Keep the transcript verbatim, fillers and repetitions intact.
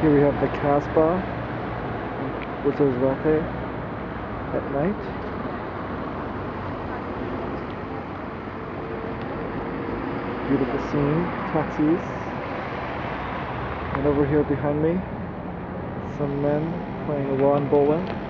Here we have the Kasbah, Ouarzazate at night. Beautiful scene, taxis. And over here behind me, some men playing lawn bowling.